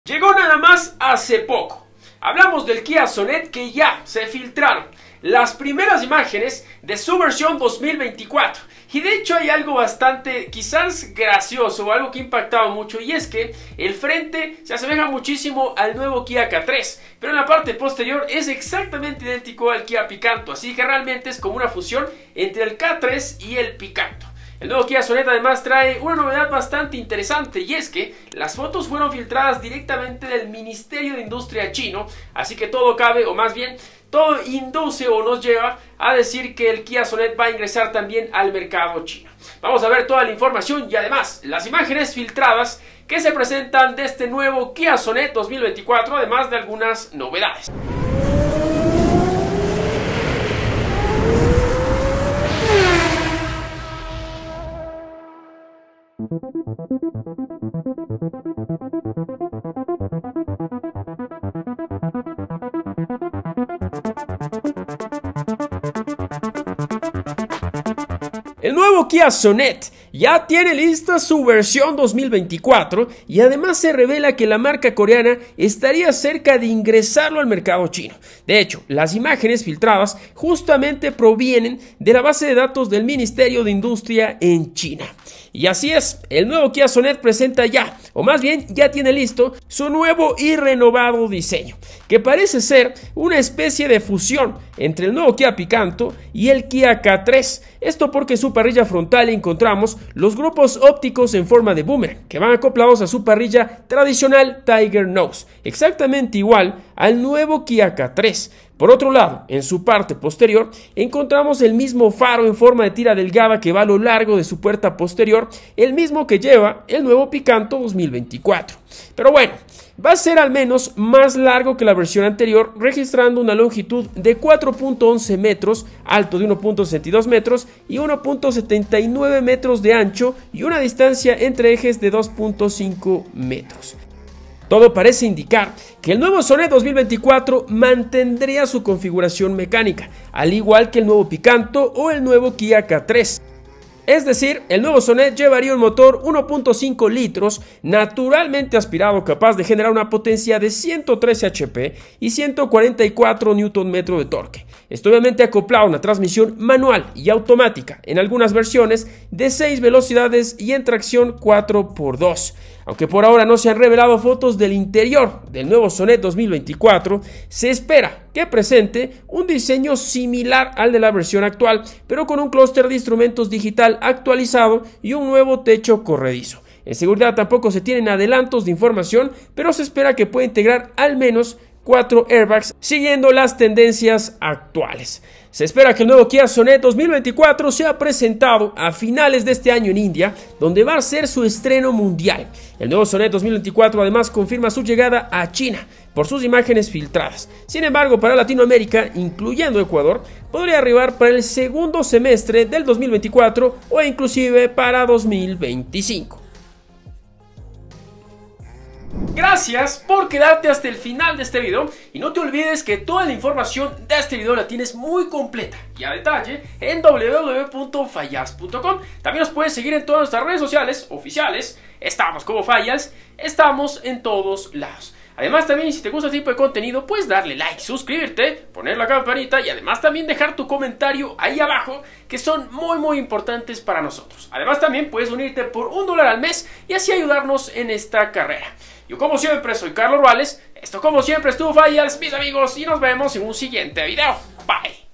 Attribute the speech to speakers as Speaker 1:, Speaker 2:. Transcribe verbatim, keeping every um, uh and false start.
Speaker 1: Llegó nada más hace poco. Hablamos del Kia Sonet, que ya se filtraron las primeras imágenes de su versión dos mil veinticuatro. Y de hecho hay algo bastante quizás gracioso o algo que ha impactado mucho, y es que el frente se asemeja muchísimo al nuevo Kia K tres, pero en la parte posterior es exactamente idéntico al Kia Picanto, así que realmente es como una fusión entre el K tres y el Picanto. El nuevo Kia Sonet además trae una novedad bastante interesante, y es que las fotos fueron filtradas directamente del Ministerio de Industria chino, así que todo cabe, o más bien todo induce o nos lleva a decir que el Kia Sonet va a ingresar también al mercado chino. Vamos a ver toda la información y además las imágenes filtradas que se presentan de este nuevo Kia Sonet dos mil veinticuatro, además de algunas novedades. El nuevo Kia Sonet ya tiene lista su versión dos mil veinticuatro y además se revela que la marca coreana estaría cerca de ingresarlo al mercado chino. De hecho, las imágenes filtradas justamente provienen de la base de datos del Ministerio de Industria en China. Y así es, el nuevo Kia Sonet presenta ya, o más bien ya tiene listo, su nuevo y renovado diseño, que parece ser una especie de fusión entre el nuevo Kia Picanto y el Kia K tres. Esto porque en su parrilla frontal encontramos los grupos ópticos en forma de boomerang, que van acoplados a su parrilla tradicional Tiger Nose, exactamente igual al nuevo Kia K tres. Por otro lado, en su parte posterior encontramos el mismo faro en forma de tira delgada que va a lo largo de su puerta posterior, el mismo que lleva el nuevo Picanto dos mil veinticuatro. Pero bueno, va a ser al menos más largo que la versión anterior, registrando una longitud de cuatro punto once metros, alto de uno punto sesenta y dos metros y uno punto setenta y nueve metros de ancho, y una distancia entre ejes de dos punto cinco metros. Todo parece indicar que el nuevo Sonet dos mil veinticuatro mantendría su configuración mecánica, al igual que el nuevo Picanto o el nuevo Kia K tres. Es decir, el nuevo Sonet llevaría un motor uno punto cinco litros naturalmente aspirado, capaz de generar una potencia de ciento trece hache pe y ciento cuarenta y cuatro newton metros de torque. Está obviamente acoplado a una transmisión manual y automática, en algunas versiones de seis velocidades y en tracción cuatro por dos. Aunque por ahora no se han revelado fotos del interior del nuevo Sonet dos mil veinticuatro, se espera que presente un diseño similar al de la versión actual, pero con un clúster de instrumentos digital actualizado y un nuevo techo corredizo. En seguridad tampoco se tienen adelantos de información, pero se espera que pueda integrar al menos cuatro airbags, siguiendo las tendencias actuales. Se espera que el nuevo Kia Sonet dos mil veinticuatro sea presentado a finales de este año en India, donde va a ser su estreno mundial. El nuevo Sonet dos mil veinticuatro además confirma su llegada a China por sus imágenes filtradas. Sin embargo, para Latinoamérica, incluyendo Ecuador, podría arribar para el segundo semestre del dos mil veinticuatro o inclusive para dos mil veinticinco. Gracias por quedarte hasta el final de este video, y no te olvides que toda la información de este video la tienes muy completa y a detalle en doble u doble u doble u punto fallas punto com. También nos puedes seguir en todas nuestras redes sociales oficiales, estamos como Fallas, estamos en todos lados. Además también, si te gusta este tipo de contenido, puedes darle like, suscribirte, poner la campanita y además también dejar tu comentario ahí abajo, que son muy muy importantes para nosotros. Además también puedes unirte por un dólar al mes y así ayudarnos en esta carrera. Yo como siempre soy Carlos Ruales, esto como siempre estuvo Fallas, mis amigos, y nos vemos en un siguiente video. Bye.